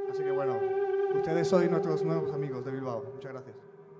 Así que bueno, ustedes sois nuestros nuevos amigos de Bilbao. Muchas gracias.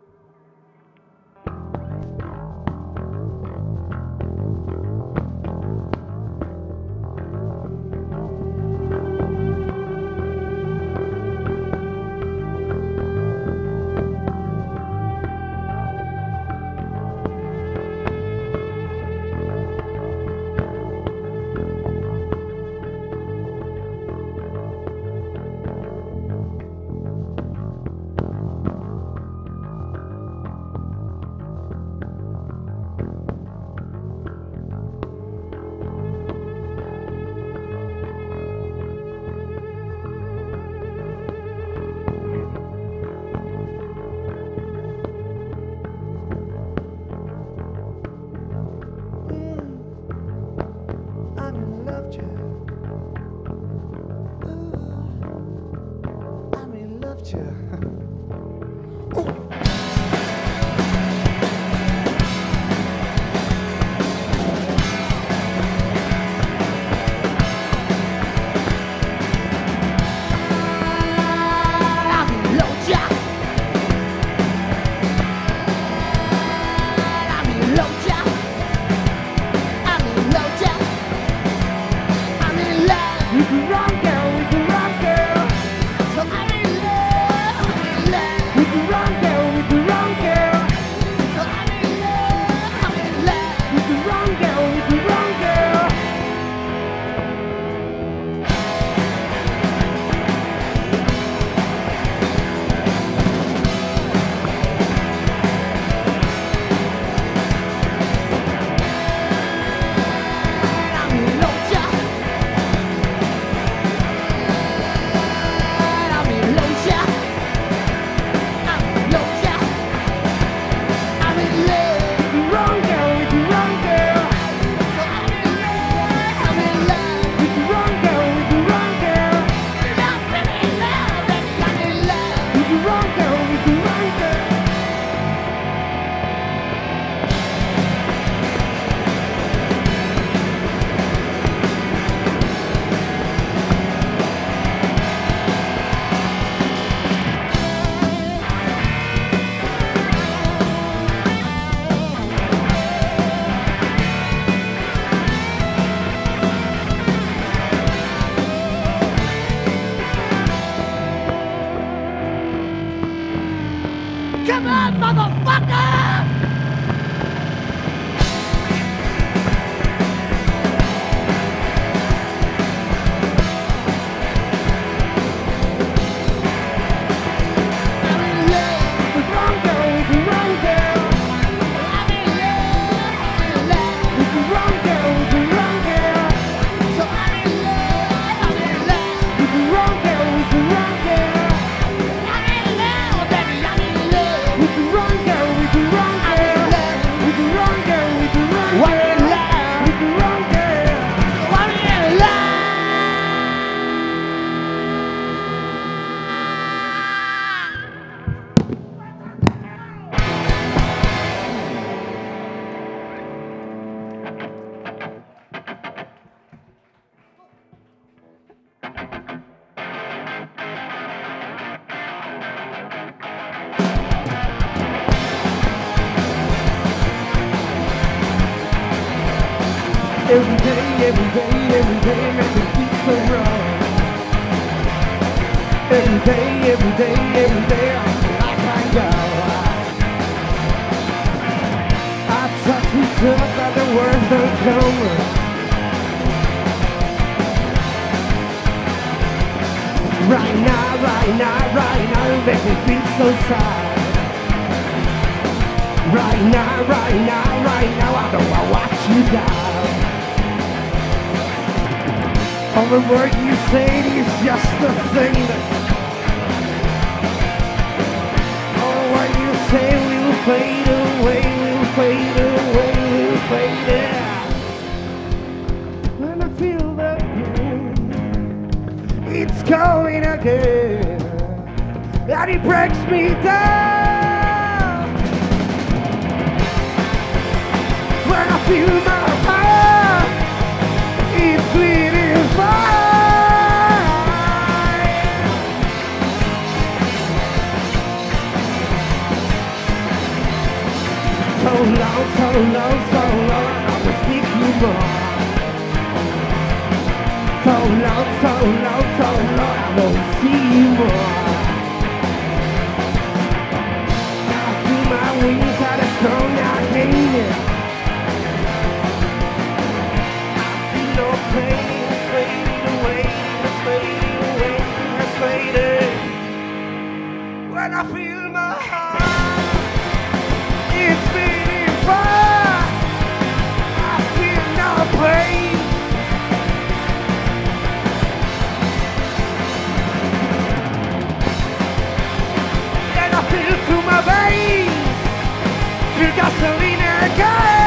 Come on, motherfucker! Every day makes me feel so wrong. Every day, I'm like I go. I touch myself but the words don't come. Right now, it makes me feel so sad. Right now, I don't wanna watch you down. All the word you say is just the thing that all what you say will fade away, will fade away, will fade out. When I feel the pain, it's coming again, and it breaks me down. When I feel my heart, it's bleeding fine. long, so long, I will speak you more. So long, so long, so long, I will see you more. I feel my wings out of stone, I hate it. I feel no pain, it's fading away, it's fading away, it's fading. When I feel my heart, it's beating fast. I feel no pain. And I feel through my veins, feel gasoline again.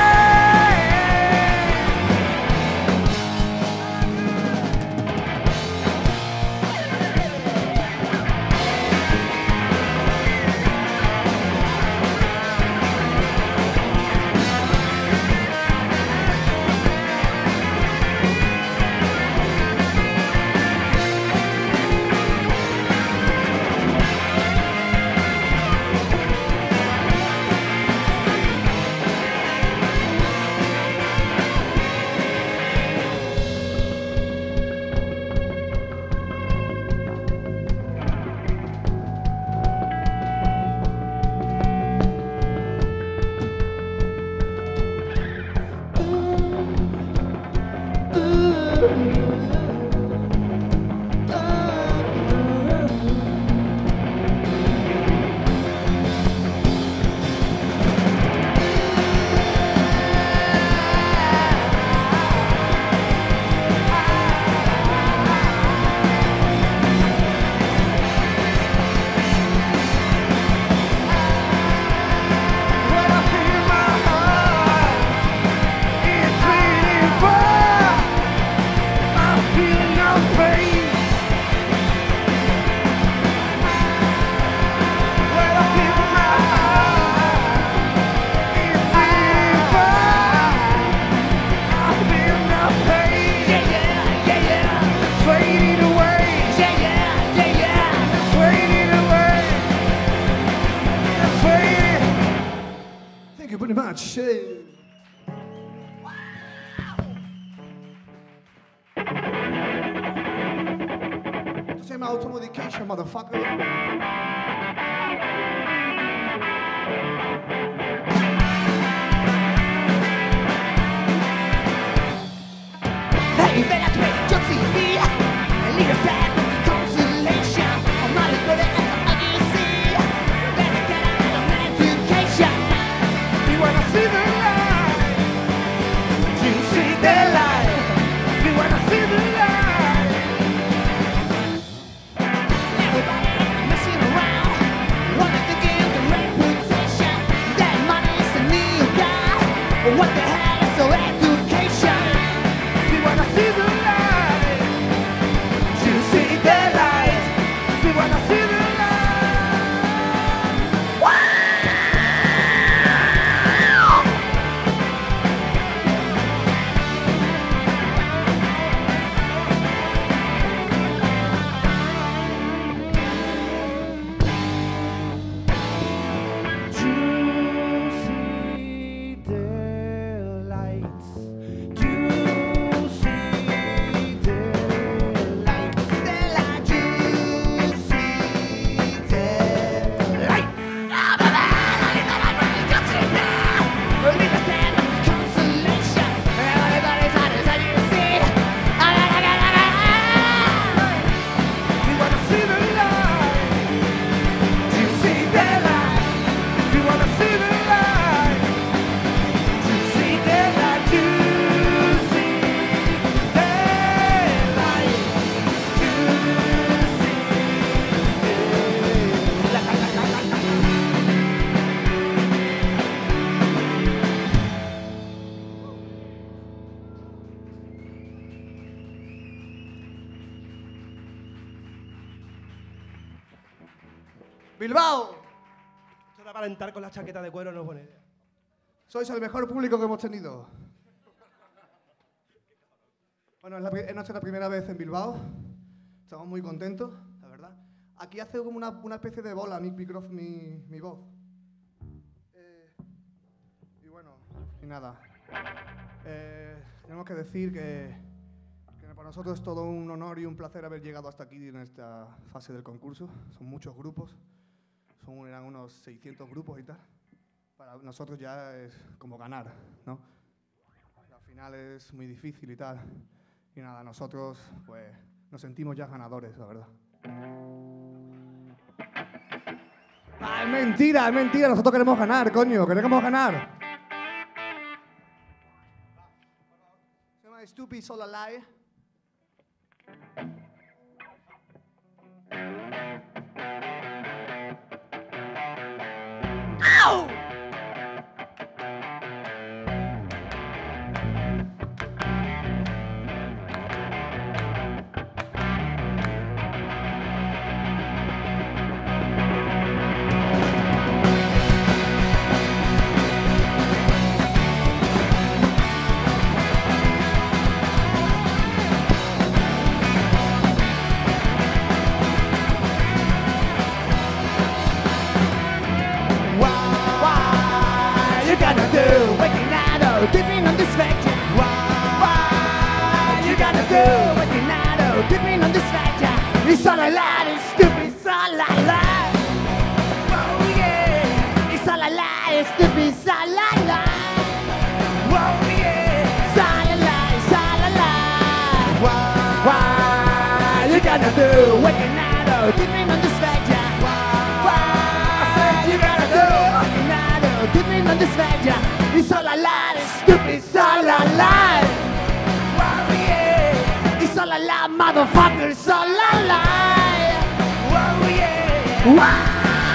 Pretty much. Esto se llama Automodication, motherfucker. Hey, ven a tu yo sí vi el libro sad consolation. I'm not as good as you see. Better get out of education. You wanna see the light? You see the light? You wanna see the light? Everybody messing around, wanting to give the reputation that money's the new guy. What the hell is so education? You wanna see the light? You see the light? You wanna see the light? Bilbao, Esto era para alentar con la chaqueta de cuero, no es buena idea. sois el mejor público que hemos tenido. Bueno, es nuestra primera vez en Bilbao. Estamos muy contentos, la verdad. Aquí hace como una especie de bola mi voz. Y bueno, Y nada, tenemos que decir que para nosotros es todo un honor y un placer haber llegado hasta aquí en esta fase del concurso. Son muchos grupos, eran unos 600 grupos y tal. Para nosotros ya es como ganar, ¿no? Al final es muy difícil y tal. Y nada, nosotros pues nos sentimos ya ganadores, la verdad. Ah, es mentira, nosotros queremos ganar, coño, queremos ganar. Se llama Stupid Soul Alive. ¡Au! Dipping on this vector. Why you gotta do what you know? Dipping on this vector. It's all a lie, it's stupid, it's all a lie. Oh yeah, it's all a lie, it's stupid, it's all a lie. Oh yeah, it's all a lie, it's all a lie. Why you gotta do what you know? Dipping on this vector. Why you gotta do what you know? Dipping on this vector. It's all a lie, it's stupid, it's all a lie. Whoa, yeah. It's all a lie, motherfucker, it's all a lie. Whoa, yeah. Wow.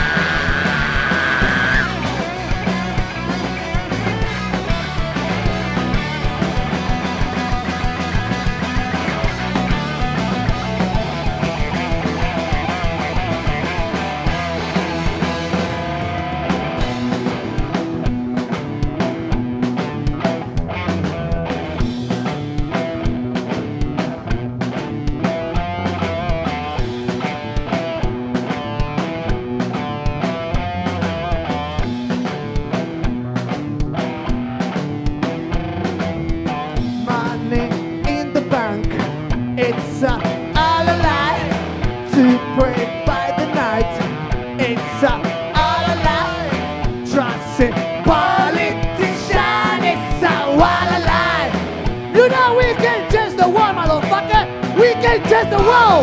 It's all a lie to pray by the night. It's all a lie, trusting politician. It's all a lie. You know we can change the world, motherfucker. We can change the world.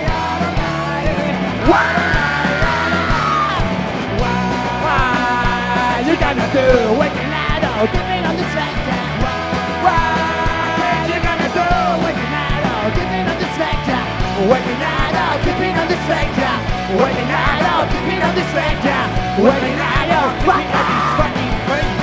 Why you gonna do what you know? Dipping on this vector. Why you gonna do what you know? Dipping on this vector. Working out, dipping on this vector. Working out, dipping on this vector. Working out, dipping on this fucking vector.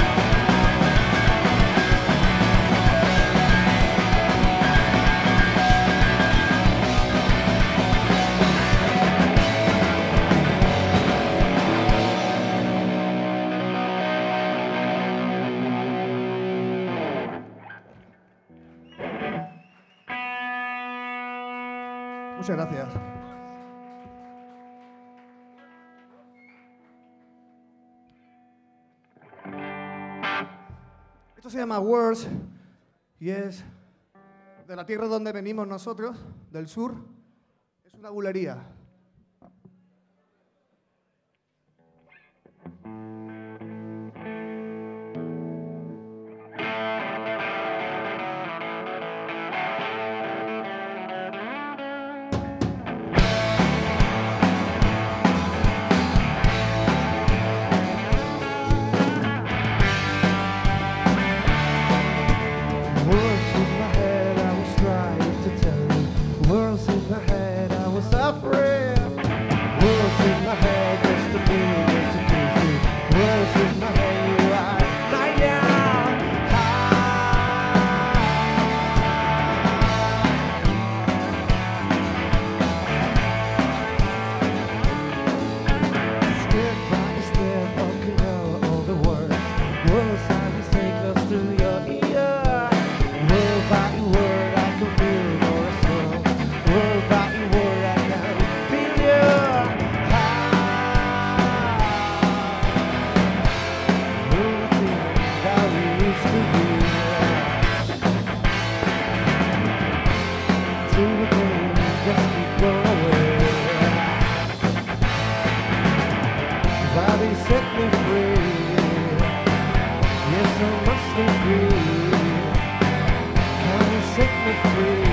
Muchas gracias. Esto se llama Words y es de la tierra donde venimos nosotros, del sur. Es una bulería. Words in my head, I was trying to tell you. Words in my head, I was afraid. gone away. Body set me free. Yes, I must be free. Come and set me free.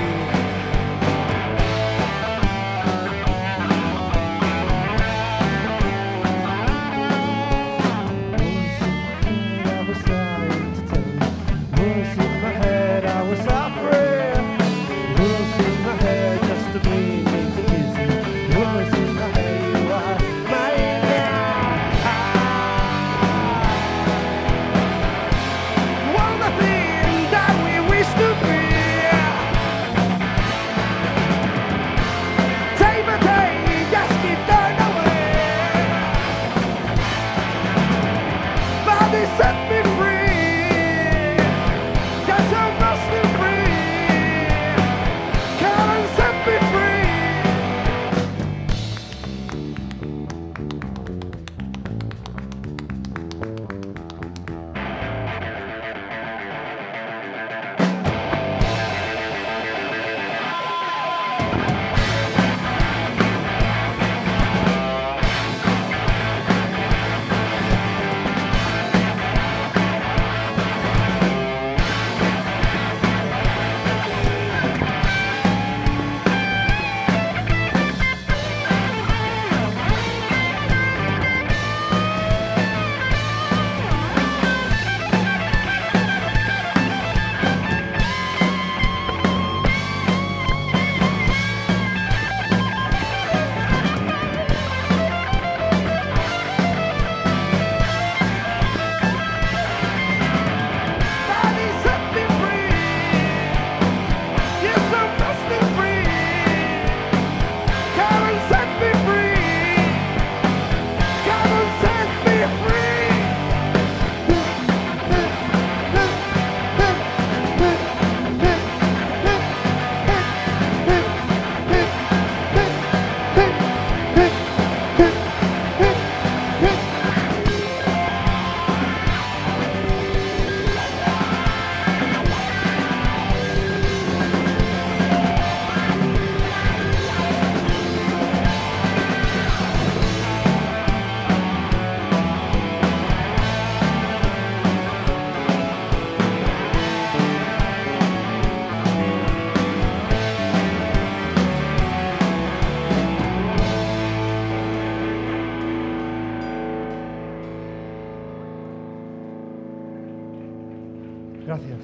Gracias.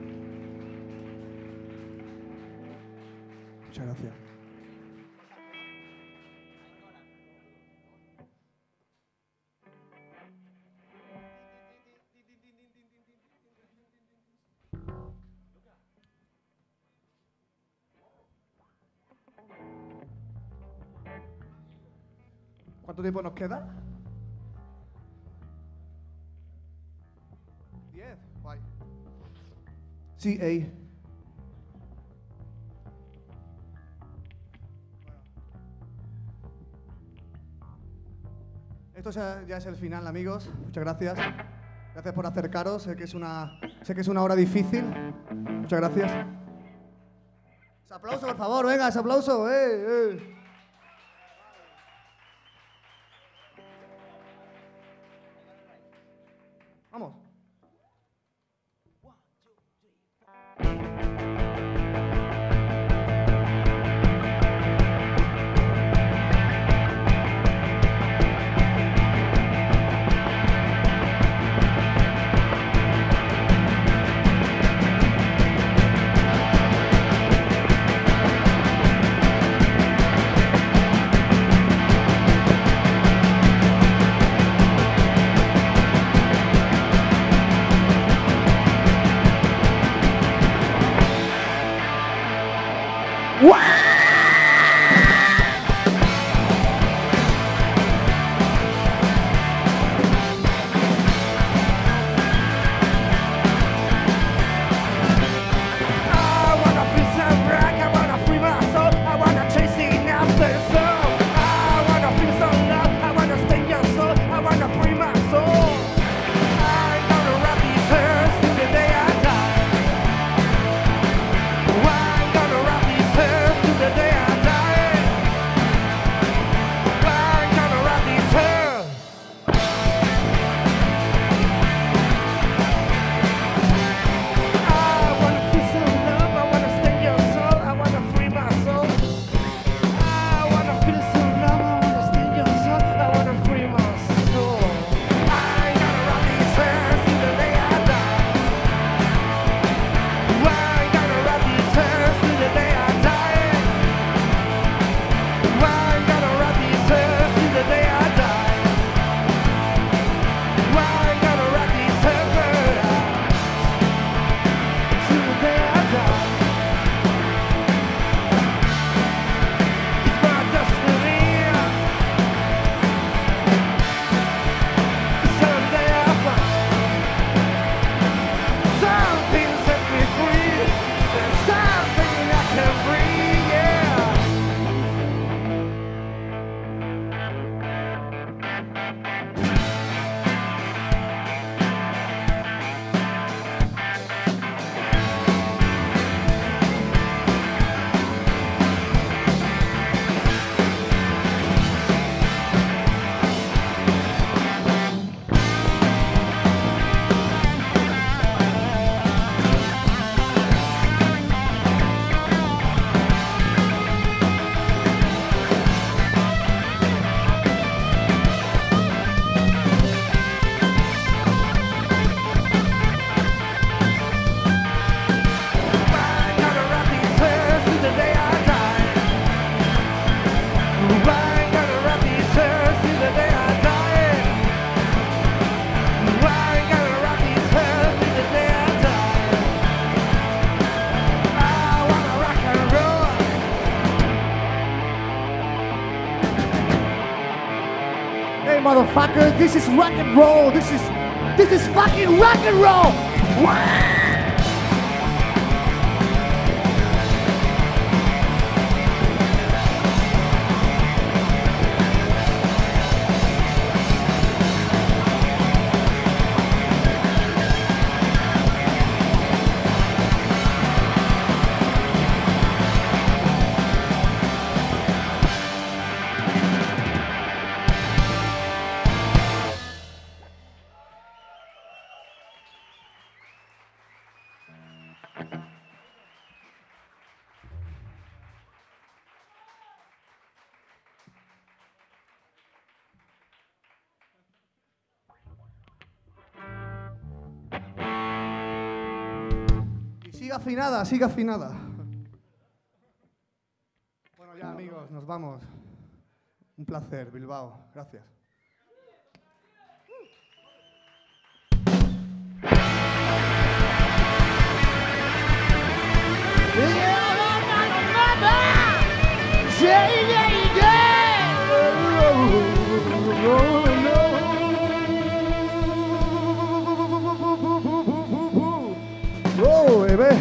Muchas gracias. ¿Cuánto tiempo nos queda? 10. Guay. Sí, ey. Esto ya es el final, amigos. Muchas gracias. Gracias por acercaros. Sé que es una hora difícil. Muchas gracias. Ese aplauso, por favor. Venga, ese aplauso. Vamos. Okay, motherfucker, this is rock and roll. This is fucking rock and roll. Wah! Siga afinada, siga afinada. Bueno, ya amigos, nos vamos. Un placer, Bilbao. Gracias. Oh, bebé.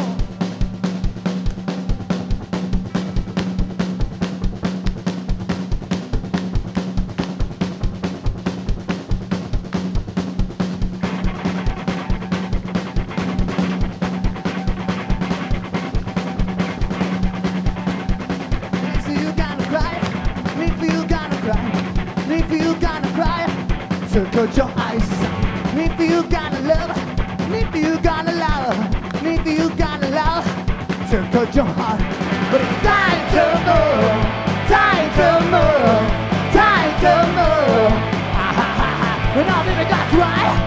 Close your eyes. If you gotta love, if you gotta love, if you gotta love, so close your heart. But it's time to move, time to move, time to move. Ah ha ha ha. And all baby, that's right.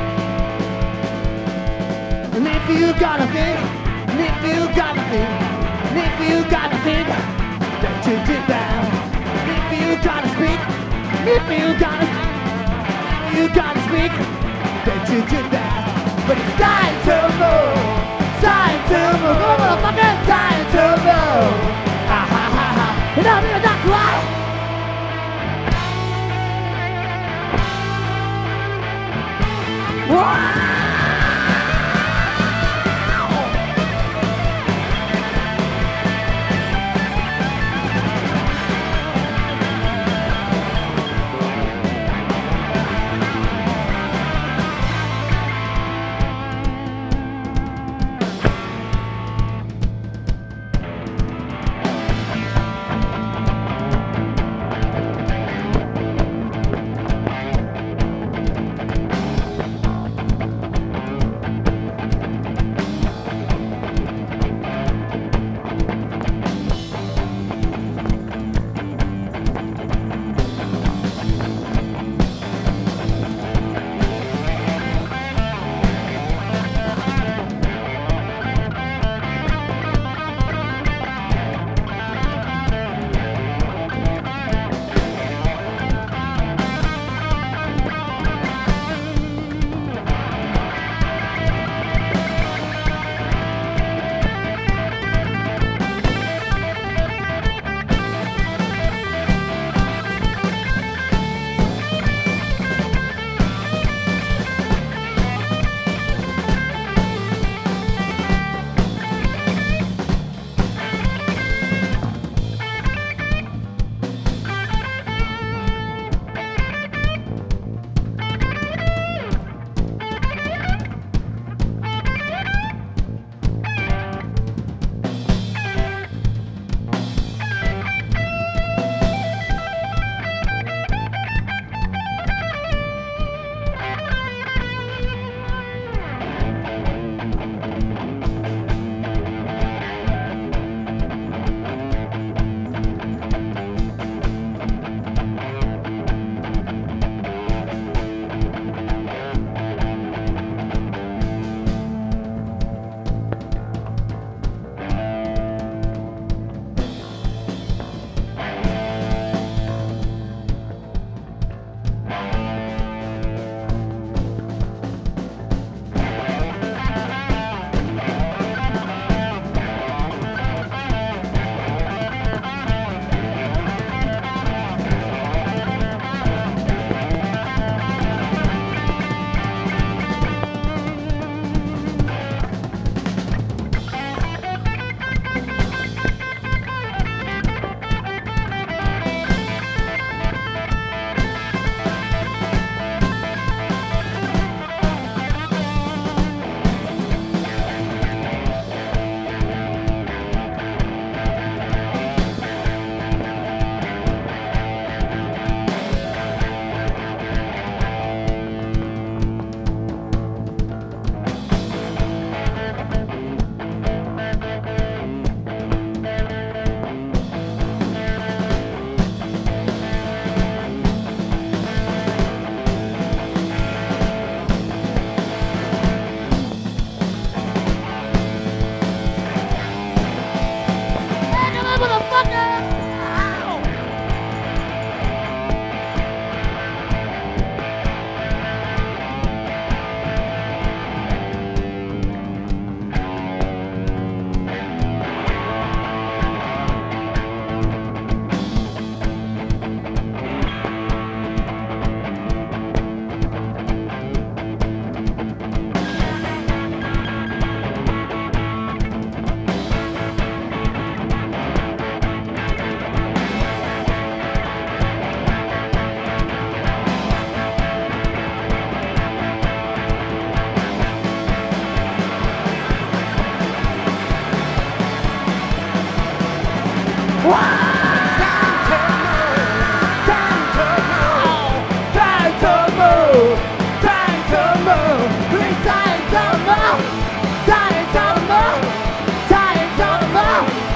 And if you gotta think, and if you gotta think, and if you gotta think, that you did down. And if you gotta speak, and if you gotta. You gotta speak, that you did that. But it's time to move, time to move, oh motherfucker, time to move. Ha ha ha ha, and I'm in that right. Whoa!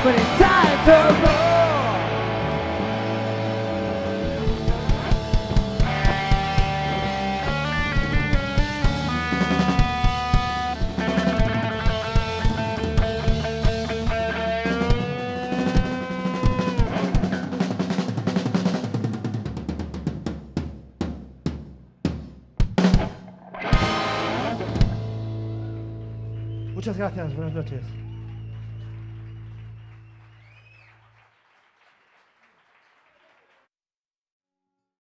but it's time to roll. Muchas gracias, buenas noches.